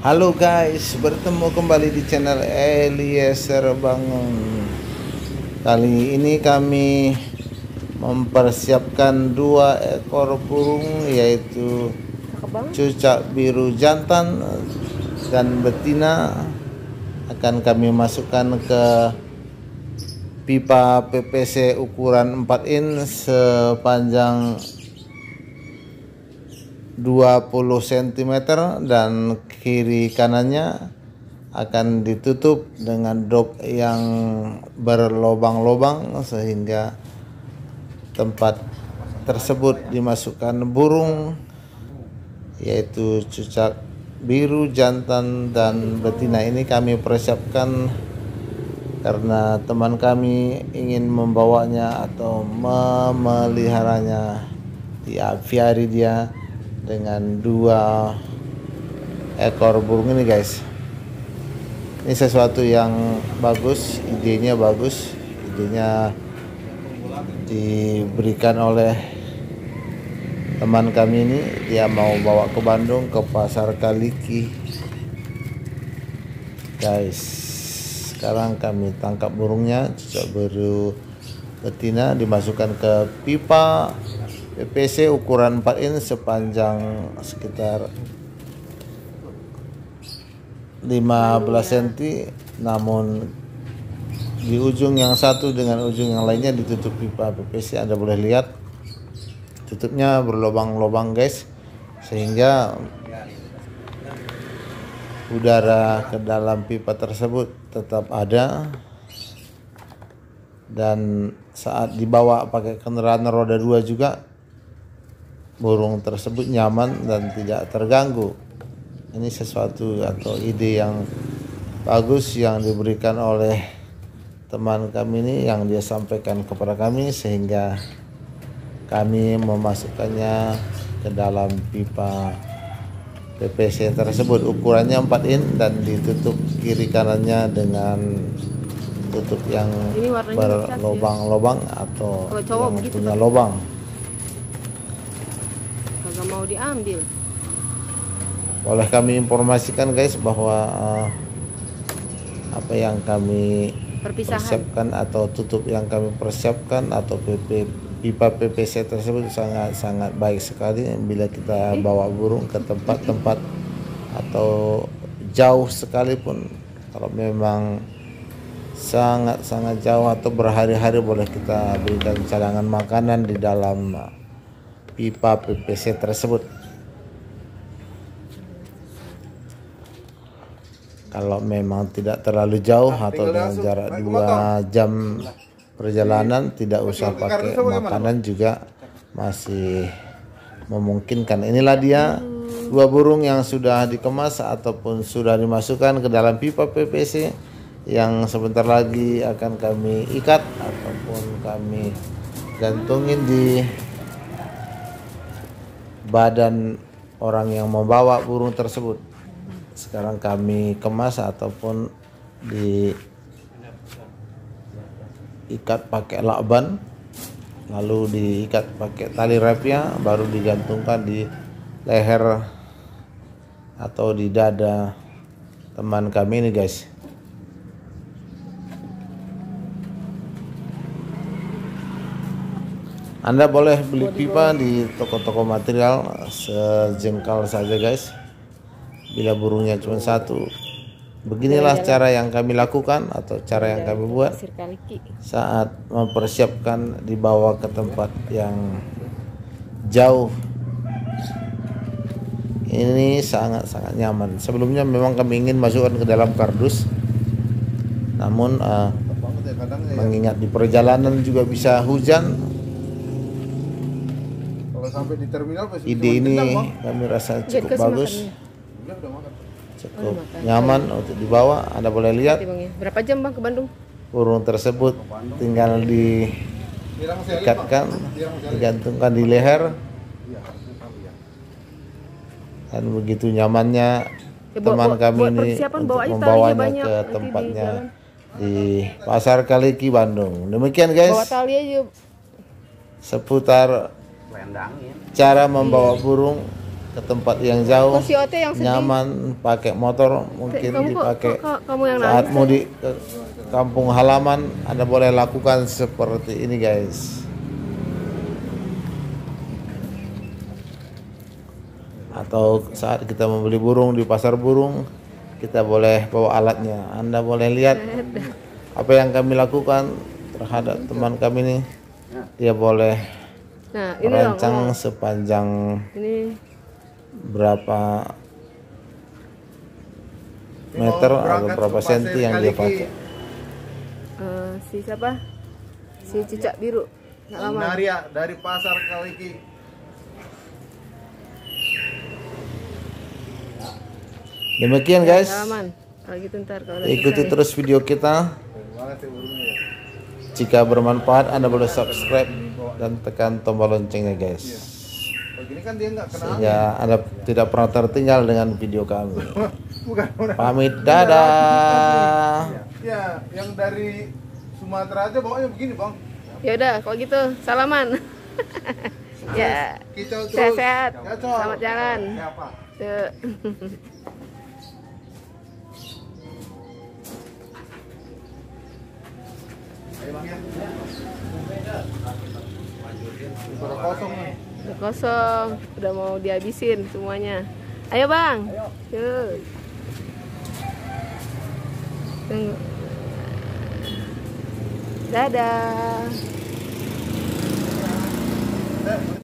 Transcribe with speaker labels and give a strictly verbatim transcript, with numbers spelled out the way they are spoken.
Speaker 1: Halo guys, bertemu kembali di channel Eliezer Bangun. Kali ini kami mempersiapkan dua ekor burung, yaitu cucak biru jantan dan betina. Akan kami masukkan ke pipa P P C ukuran empat in sepanjang dua puluh sentimeter, dan kiri kanannya akan ditutup dengan dop yang berlobang-lobang sehingga tempat tersebut dimasukkan burung, yaitu cucak biru jantan dan betina. Ini kami persiapkan karena teman kami ingin membawanya atau memeliharanya di aviari dia dengan dua ekor burung ini guys. Ini sesuatu yang bagus, idenya bagus, idenya diberikan oleh teman kami ini. Dia mau bawa ke Bandung, ke pasar Kaliki guys. Sekarang kami tangkap burungnya, cucak biru betina, dimasukkan ke pipa P P C ukuran empat in sepanjang sekitar lima belas sentimeter, namun di ujung yang satu dengan ujung yang lainnya ditutup pipa P P C. Anda boleh lihat tutupnya berlobang-lobang guys, sehingga udara ke dalam pipa tersebut tetap ada, dan saat dibawa pakai kendaraan roda dua juga burung tersebut nyaman dan tidak terganggu. Ini sesuatu atau ide yang bagus yang diberikan oleh teman kami ini, yang dia sampaikan kepada kami, sehingga kami memasukkannya ke dalam pipa P P C tersebut. Ukurannya empat in dan ditutup kiri kanannya dengan tutup yang berlobang-lobang atau yang punya lobang.
Speaker 2: Gak mau diambil.
Speaker 1: Boleh kami informasikan guys bahwa uh, apa yang kami persiapkan atau tutup yang kami persiapkan atau P P, pipa P P C tersebut sangat-sangat baik sekali bila kita bawa burung ke tempat-tempat atau jauh sekalipun. Kalau memang sangat-sangat jauh atau berhari-hari, boleh kita berikan cadangan makanan di dalam pipa P P C tersebut. Kalau memang tidak terlalu jauh atau dengan jarak dua jam perjalanan, tidak usah pakai makanan juga masih memungkinkan. Inilah dia dua burung yang sudah dikemas ataupun sudah dimasukkan ke dalam pipa P P C, yang sebentar lagi akan kami ikat ataupun kami gantungin di badan orang yang membawa burung tersebut. Sekarang kami kemas ataupun diikat pakai lakban, lalu diikat pakai tali rapia, baru digantungkan di leher atau di dada teman kami ini guys. Anda boleh beli pipa di toko-toko material sejengkal saja guys. Bila burungnya cuma satu, beginilah cara yang kami lakukan atau cara yang kami buat saat mempersiapkan dibawa ke tempat yang jauh. Ini sangat-sangat nyaman. Sebelumnya memang kami ingin masukkan ke dalam kardus, namun uh, mengingat di perjalanan juga bisa hujan,
Speaker 3: sampai di terminal,
Speaker 1: ide ini kami rasa cukup bagus, cukup nyaman untuk dibawa. Anda boleh lihat
Speaker 2: berapa jam bang ke Bandung?
Speaker 1: Burung tersebut tinggal diikatkan, digantungkan di leher, dan begitu nyamannya
Speaker 2: Ya,
Speaker 1: teman
Speaker 2: buat,
Speaker 1: kami
Speaker 2: buat
Speaker 1: ini untuk membawanya ke tempatnya di, di Pasar Kaliki Bandung. Demikian guys,
Speaker 2: bawa tali aja.
Speaker 1: seputar cara membawa burung ke tempat yang jauh,
Speaker 2: Kok si Ote yang sedih?
Speaker 1: nyaman, pakai motor mungkin
Speaker 2: Kamu kok-
Speaker 1: dipakai
Speaker 2: kok- kok kamu yang
Speaker 1: saat
Speaker 2: nangis?
Speaker 1: mudik ke kampung halaman. Anda boleh lakukan seperti ini guys. Atau saat kita membeli burung di pasar burung, kita boleh bawa alatnya. Anda boleh lihat apa yang kami lakukan terhadap teman kami ini. Dia boleh
Speaker 2: Nah, ini dong.
Speaker 1: merancang
Speaker 2: ngomong.
Speaker 1: sepanjang
Speaker 2: Ini
Speaker 1: berapa meter atau berapa senti yang dia pakai.
Speaker 2: eh, si siapa? Si cicak biru. Salaman.
Speaker 3: Naria dari pasar Kaliki.
Speaker 1: Demikian guys.
Speaker 2: Salaman. Kalau gitu ntar kalau udah
Speaker 1: Ikuti
Speaker 2: selesai.
Speaker 1: terus video kita. Jika bermanfaat, Anda boleh subscribe dan tekan tombol loncengnya guys.
Speaker 3: Begini kan dia nggak kenal.
Speaker 1: Sehingga Anda tidak pernah tertinggal dengan video kami.
Speaker 3: Bukan orang.
Speaker 1: Pamit, dadah.
Speaker 3: Ya, yang dari Sumatera aja bawanya begini bang.
Speaker 2: Ya udah, kalau gitu salaman. Ya.
Speaker 3: Kicau terus.
Speaker 2: Sehat-sehat.
Speaker 3: Kacau.
Speaker 2: Selamat jalan.
Speaker 3: Siapa?
Speaker 2: Tuh.
Speaker 3: Ayo bang ya. Udah kosong nih.
Speaker 2: Udah kosong, udah mau dihabisin semuanya. Ayo bang. Yuk. Tunggu. Dadah.